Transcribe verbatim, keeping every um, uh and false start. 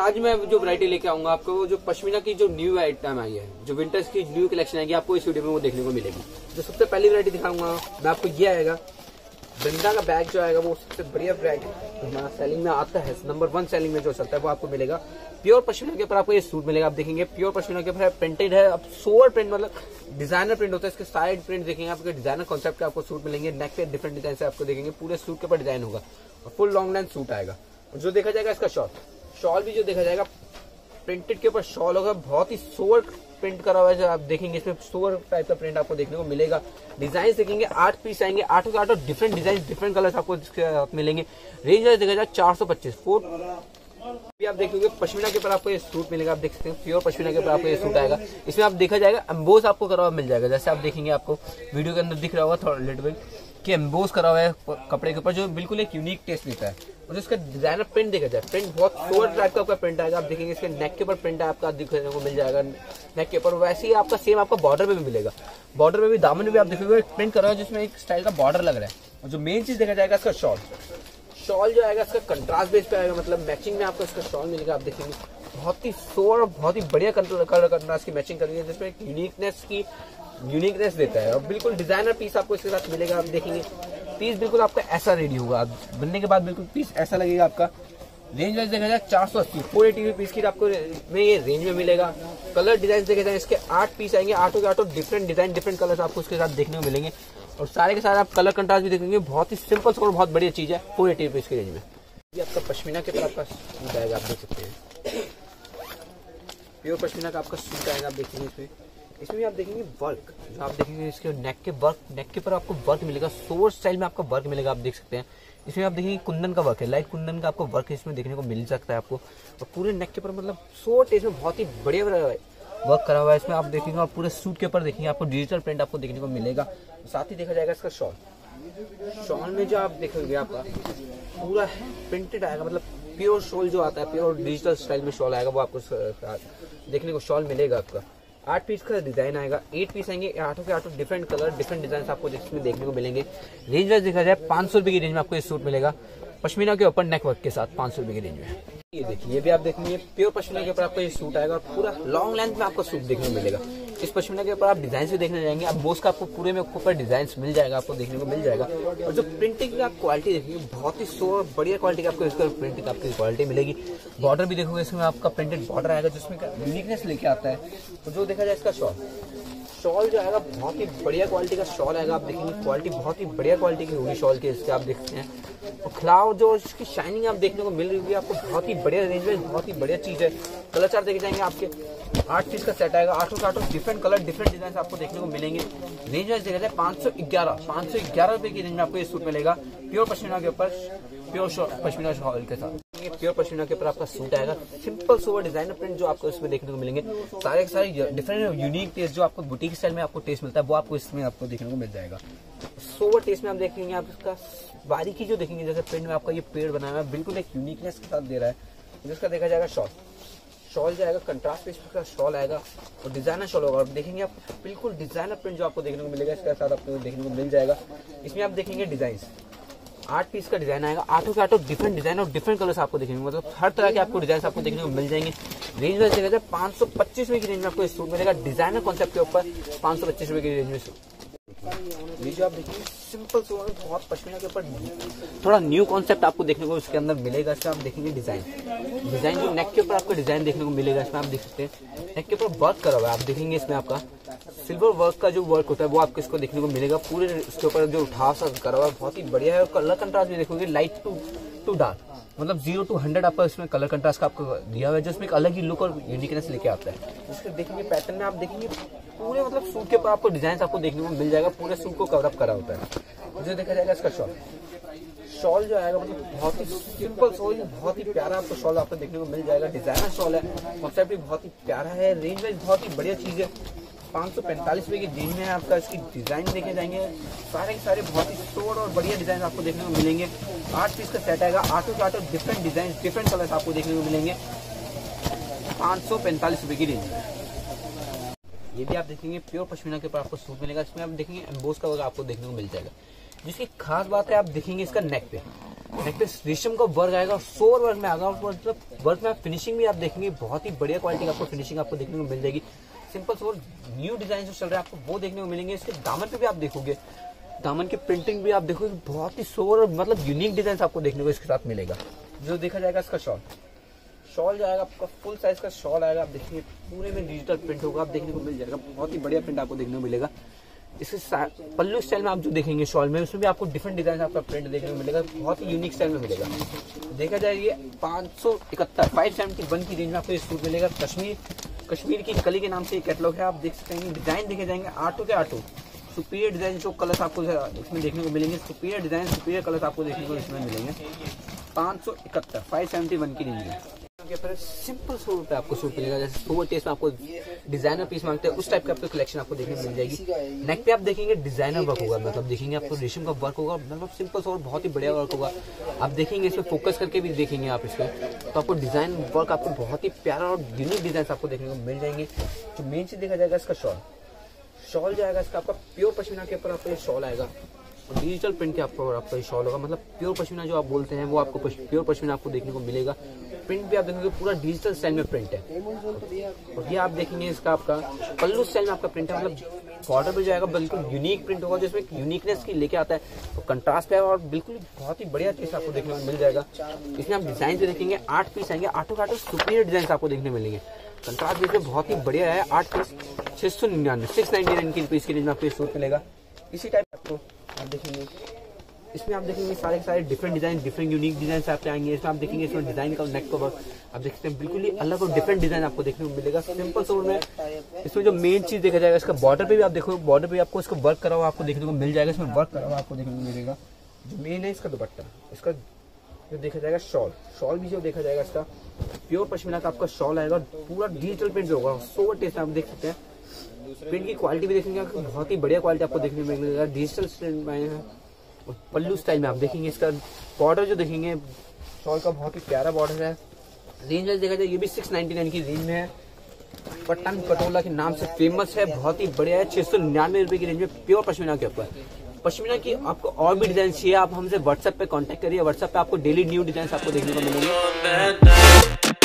आज मैं जो वैरायटी लेके आऊंगा आपको, जो पश्मीना की जो न्यू आइटम आई है, जो विंटर्स की न्यू कलेक्शन आएगी, आपको इस वीडियो में वो देखने को मिलेगी। जो सबसे पहली वैरायटी दिखाऊंगा मैं आपको, ये आएगा बंदा का बैग जो आएगा, वो सबसे बढ़िया बैग हमारा सेलिंग में आता है, नंबर वन सेलिंग में जो चलता है वो आपको मिलेगा। प्योर पश्मीना के ऊपर आपको ये सूट मिलेगा। आप देखेंगे प्योर पश्मीना के ऊपर प्रिंटेड है, अब सोवर प्रिंट मतलब डिजाइनर प्रिंट होता है, इसके साइड प्रिंट देखेंगे आपको, डिजाइनर कॉन्सेप्ट के आपको सूट मिलेंगे। नेक पे डिफरेंट डिजाइन से आपको देखेंगे, पूरे सूट के ऊपर डिजाइन होगा और फुल लॉन्ग लेंथ सूट आएगा। और जो देखा जाएगा इसका शॉल, शॉल भी जो देखा जाएगा प्रिंटेड के ऊपर शॉल होगा, बहुत ही सोवर प्रिंट करा हुआ है। आप देखेंगे इसमें सोवर टाइप का प्रिंट आपको देखने को मिलेगा। डिजाइन देखेंगे, आठ पीस आएंगे, आठों के आठों डिफरेंट डिजाइन डिफरेंट कलर्स आपको मिलेंगे। रेंज वाइज देखा जाए चार सौ पच्चीस फोर। भी आप देखोगे पश्मीना के ऊपर आपको ये सूट मिलेगा। आप देख सकते हैं प्योर पश्मीना के ऊपर आपको ये सूट आएगा। इसमें आप देखा जाएगा एम्बोस आपको करा हुआ मिल जाएगा। जैसे आप देखेंगे आपको वीडियो के अंदर दिख रहा होगा थोड़ा लिटिल बिट कि एम्बोस करा हुआ है कपड़े के ऊपर, जो बिल्कुल एक यूनिक टेस्ट देता है। और इसका डिजाइनर प्रिंट देखा जाए, प्रिंट बहुत सोवर टाइप का आपका प्रिंट आएगा। आप देखेंगे इसके नेक के ऊपर प्रिंट आपका दिखने को मिल जाएगा नेक के ऊपर। वैसे ही आपका सेम आपका बॉर्डर में भी मिलेगा, बॉर्डर में भी दामन में भी आप देखोगे प्रिंट करा हुआ है, जिसमें एक स्टाइल का बॉर्डर लग रहा है। और जो मेन चीज देखा जाएगा इसका शॉल, शॉल जो आएगा इसका कंट्रास्ट बेस पे आएगा, मतलब मैचिंग में आपको इसका शॉल मिलेगा। आप देखेंगे बहुत ही सोवर और बहुत ही बढ़िया कलर कंट्रास्ट की मैचिंग करी है, जिसमें एक यूनिकनेस की यूनिकनेस देता है। और बिल्कुल डिजाइनर पीस आपको इसके साथ मिलेगा। आप देखेंगे पीस बिल्कुल आपका ऐसा रेडी होगा, बनने के बाद बिल्कुल पीस ऐसा लगेगा आपका। रेंज वाइज देखा जाए चार सौ अस्सी फोर एटी पीस की आपको में ये रेंज में मिलेगा। कलर डिजाइन देखे जाए इसके आठ पीस आएंगे, आठों के आठों डिफरेंट डिजाइन डिफरेंट कलर्स आपको उसके साथ देखने को मिलेंगे। और सारे के सारे आप कलर कंट्रास्ट भी देखेंगे, बहुत ही सिंपल और बहुत बढ़िया चीज है फोर एटी रुपीज की रेंज में। ये आपका पश्मीना के ऊपर आपका सूट आएगा, आप देख सकते हैं प्योर पश्मीना का आपका सूट आएगा। आप देखेंगे इसमें इसमें भी आप देखेंगे वर्क, जो आप देखेंगे इसके नेक के वर्क, नेक के ऊपर आपको वर्क मिलेगा, सोवर स्टाइल में आपका वर्क मिलेगा। आप देख सकते हैं इसमें आप देखेंगे कुंदन का वर्क है, लाइट कुंदन का आपको वर्क इसमें देखने को मिल सकता है आपको। और पूरे नेक के ऊपर मतलब सोवर टेस्ट में बहुत ही बढ़िया वर्क करा हुआ है इसमें आप देखेंगे। और पूरे सूट के ऊपर देखेंगे आपको डिजिटल प्रिंट आपको देखने को मिलेगा। साथ ही देखा जाएगा इसका शॉल, शॉल में जो आप देखेंगे आपका पूरा प्रिंटेड आएगा, मतलब प्योर शॉल जो आता है, प्योर डिजिटल स्टाइल में शॉल आएगा, वो आपको देखने को शॉल मिलेगा। आपका आठ पीस का डिजाइन आएगा, एट पीस आएंगे, आठों के आठों डिफरेंट कलर डिफरेंट डिजाइन आपको इसमें देखने को मिलेंगे। रेंज वाइज देखा जाए पांच सौ रुपए की रेंज में आपको ये सूट मिलेगा, पश्मीना के ऊपर नेक वर्क के साथ पांच सौ रुपए की रेंज में। ये देखिए, ये भी आप देखेंगे प्योर पश्मीना के ऊपर आपको ये सूट आएगा और पूरा लॉन्ग लेंथ में आपको सूट देखने को मिलेगा। इस पश्मीना के ऊपर आप डिजाइन भी देखने जाएंगे, अब बोस का आपको पूरे में ऊपर डिजाइन मिल जाएगा, आपको देखने को मिल जाएगा। और जो प्रिंटिंग की आप क्वालिटी देखेंगे, बहुत ही सोवर बढ़िया क्वालिटी की आपको इसका प्रिंटिंग आपकी क्वालिटी मिलेगी। बॉर्डर भी देखोगे इसमें आपका प्रिंटेड बॉर्डर आएगा, जिसमें यूनिकनेस लेके आता है। तो जो देखा जाए इसका शॉल, शॉल जो आएगा बहुत ही बढ़िया क्वालिटी का शॉल आएगा। आप देखेंगे क्वालिटी बहुत ही बढ़िया क्वालिटी की होगी शॉल के, इसके आप देखते हैं। और खिलाव जो इसकी शाइनिंग आप देखने को मिल रही है आपको, बहुत ही बढ़िया रेंज में बहुत ही बढ़िया चीज है। कलर चार्ट देखे जाएंगे आपके आठ पीस का सेट आएगा, आठों के आठों डिफरेंट कलर डिफरेंट डिजाइन आपको देखने को मिलेंगे। रेंज वाइज देखा जाए पांच सौ ग्यारह पांच सौ ग्यारह रुपए की रेंज में आपको ये सूट मिलेगा, प्योर पश्मीना के ऊपर प्योर पश्मीना शॉल के साथ। प्योर पश्मीना के ऊपर आपका सूट आएगा, सिंपल सोवर डिजाइनर प्रिंट जो आपको इसमें देखने को मिलेंगे। सारे के सारे डिफरेंट यूनिक टेस्ट जो आपको बुटीक स्टाइल में आपको टेस्ट मिलता है, वो आपको इसमें आपको देखने को मिल जाएगा। सोवर टेस्ट में आप देखेंगे, आप इसका बारीकी जो देखेंगे, जैसे प्रिंट में आपका ये पेड़ बनाया हुआ है, बिल्कुल एक यूनिकनेस के साथ दे रहा है। जिसका देखा जाएगा शॉल, शॉल जो आएगा कंट्रास्ट पेज का शॉल आएगा और डिजाइनर शॉल होगा। और देखेंगे आप बिल्कुल डिजाइनर प्रिंट जो आपको देखने को मिलेगा, इसके साथ आपको देखने को मिल जाएगा। इसमें आप देखेंगे डिजाइन, आठ पीस का डिजाइन आएगा, आठों के आठों डिफरेंट डिजाइन और डिफरेंट कलर्स आपको देखने को, मतलब हर तरह के आपको डिजाइन आपको देखने को मिल जाएंगे। रेंज वाइज देखा जाए पांच सौ पच्चीस रुपए की रेंज में आपको सूट मिलेगा, डिजाइनर कॉन्सेप्ट के ऊपर पांच सौ पच्चीस रुपए की रेंज में। ये जो आप देखिए सिंपल सोवर बहुत पश्मीना के ऊपर थोड़ा न्यू कॉन्सेप्ट आपको देखने को इसके अंदर मिलेगा। इसमें आप देखेंगे डिजाइन, डिजाइन जो नेक के ऊपर आपको डिजाइन देखने को मिलेगा, इसमें आप देख सकते हैं नेक के ऊपर वर्क करा हुआ है। आप देखेंगे इसमें आपका सिल्वर वर्क का जो वर्क होता है वो आपको इसको देखने को मिलेगा। पूरे इसके ऊपर जो उठाव सा करा हुआ है बहुत ही बढ़िया है। और कलर कंट्रास्ट भी देखोगे लाइट टू टू डार्क, मतलब जीरो टू हंड्रेड आपको इसमें कलर कंट्रास्ट का आपको दिया हुआ है, जो इसमें एक अलग ही लुक और यूनिकनेस लेके आता है। इसके देखेंगे पैटर्न में आप देखेंगे पूरे मतलब सूट के ऊपर आपको डिजाइन आपको देखने को मिल जाएगा, पूरे सूट को कवर अप करा होता है। जो देखा जाएगा इसका शॉल, शॉल जो आएगा मतलब बहुत ही सिंपल शॉल, बहुत ही प्यारा आपको शॉल आपको देखने को मिल जाएगा। डिजाइनर शॉल है, कॉन्सेप्ट भी बहुत ही प्यारा है, रेंज वाइज बहुत ही बढ़िया चीज है। पाँच सौ पैंतालीस रुपए की रेंज में आपका इसकी डिजाइन देखे जाएंगे, सारे के सारे बहुत ही सोवर और बढ़िया डिजाइन आपको देखने को मिलेंगे। आठ पीस का सेट आएगा, आठों के आठों डिफरेंट डिजाइन डिफरेंट कलर्स आपको देखने को मिलेंगे, पाँच सौ पैंतालीस रुपए की रेंज में। ये भी आप देखेंगे प्योर पश्मीना के ऊपर आपको सूट मिलेगा। इसमें आप देखेंगे एम्बोस का वर्क आपको देखने को मिल जाएगा। जिसकी खास बात है आप देखेंगे इसका नेक पे नेक पे रेशम का वर्क आएगा, सोर वर्क में आएगा, मतलब वर्क में आप फिनिशिंग भी आप देखेंगे बहुत ही बढ़िया क्वालिटी का आपको फिनिशिंग आपको देखने को मिल जाएगी। सिंपल सोर न्यू डिजाइन जो चल रहा है आपको वो देखने को मिलेंगे। इसके दामन पे भी आप देखोगे, दामन की प्रिंटिंग भी आप देखोगे बहुत ही सोर और मतलब यूनिक डिजाइन आपको देखने को इसके साथ मिलेगा। जो देखा जाएगा इसका शॉल, शॉल जो आएगा आपका फुल साइज का शॉल आएगा। आप देखेंगे पूरे में डिजिटल प्रिंट होगा, आप देखने को मिल जाएगा, बहुत ही बढ़िया प्रिंट आपको देखने को मिलेगा। इसके पल्लू स्टाइल में आप जो देखेंगे शॉल में, उसमें भी आपको डिफरेंट डिजाइन आपका प्रिंट देखने को मिलेगा, बहुत ही यूनिक स्टाइल में मिलेगा। देखा जाए ये पाँच सौ इकहत्तर फाइव सेवेंटी वन की रेंज में आपको ये सूट मिलेगा। कश्मीर कश्मीर की कली के नाम से कैटलॉग है, आप देख सकते हैं। डिजाइन देखे जाएंगे आठों के आठों सुपीरियर डिजाइन, जो कलर्स आपको इसमें देखने को मिलेंगे, सुपीरियर डिजाइन सुपीरियर कलर्स आपको देखने को इसमें मिलेंगे। पाँच सौ इकहत्तर फाइव सेवेंटी वन की रेंज में सिंपल सूट पे आपको सूट मिलेगा। जैसे सोवर टेस्ट में आपको डिजाइनर पीस मांगते हैं उस टाइप का आपको कलेक्शन आपको देखने को मिल जाएगी। नेक पे आप देखेंगे डिजाइनर वर्क होगा, मतलब देखेंगे आपको रेशम का वर्क होगा, मतलब सिंपल सोवर बहुत ही बढ़िया वर्क होगा। आप देखेंगे इसमें फोकस करके भी देखेंगे आप इसमें, तो आपको डिजाइन वर्क आपको बहुत ही प्यारा और यूनिक डिजाइन आपको देखने को मिल जाएंगे। जो मेन चीज देखा जाएगा इसका शॉल, शॉल जो आएगा इसका आपका प्योर पश्मीना के ऊपर आपको ये शॉल आएगा और डिजिटल प्रिंट के आपको आपका ये शॉल होगा, मतलब प्योर पश्मीना जो आप बोलते हैं वो आपको प्योर पश्मीना आपको देखने को मिलेगा। प्रिंट भी आप देखेंगे पूरा डिजिटल स्टाइल में प्रिंट है। और ये आप देखेंगे इसका आपका पल्लू स्टाइल में आपका प्रिंट है, मतलब बॉर्डर पे जाएगा बिल्कुल यूनिक प्रिंट होगा, जिसमें यूनिकनेस की लेके आता है तो कंट्रास्ट है और बिल्कुल बहुत ही बढ़िया चीज आपको देखने को मिल जाएगा। इसमें आप डिजाइन देखेंगे आठ पीस आएंगे, आठों का आठों सुपीरियर डिजाइन आपको देखने मिलेंगे। कंट्रास्ट देखिए बहुत ही बढ़िया है। आठ पीस छह सौ निन्यानवे सिक्स नाइनटी नाइन की रुपीज की रेंज में आपको सूट मिलेगा। इसी टाइप आपको आप देखेंगे इसमें आप देखेंगे सारे सारे different design different unique design आपके आएंगे। इसमें आप देखेंगे इसमें डिजाइन का नेक का वर्क आप देख सकते हैं, बिल्कुल ही अलग और डिफरेंट डिजाइन आपको देखने को मिलेगा। सिंपल सोवर में इसमें जो मेन चीज देखा जाएगा इसका बॉर्डर पे भी आप देखो, बॉर्डर पे आपको इसको वर्क करा हुआ आपको देखने को मिल जाएगा। इसमें वर्क करा हुआ आपको देखने को मिलेगा। जो मेन है इसका दुपट्टा, इसका जो देखा जाएगा शॉल, शॉल भी जो देखा जाएगा इसका प्योर पश्मीना का आपका शॉल आएगा, पूरा डिजिटल प्रिंट होगा, सोवर टेस्ट आप देख सकते हैं। प्रिंट की क्वालिटी भी देखेंगे बहुत ही बढ़िया क्वालिटी आपको देखने को मिलेगा, डिजिटल प्रिंट में। पल्लू स्टाइल में आप देखेंगे इसका बॉर्डर जो देखेंगे शॉल का बहुत ही प्यारा बॉर्डर है। रेंज देखा जाए ये भी सिक्स नाइनटी नाइन की रेंज में है, पट्टन पटोला के नाम से फेमस है, बहुत ही बढ़िया है। छह सौ निन्यानवे रुपए की रेंज में प्योर पश्मीना के ऊपर। पश्मीना की आपको और भी डिजाइन चाहिए आप हमसे व्हाट्सएप पे कांटेक्ट करिए, व्हाट्सएप पे आपको डेली न्यू डिजाइन आपको देखने को मिलेंगे।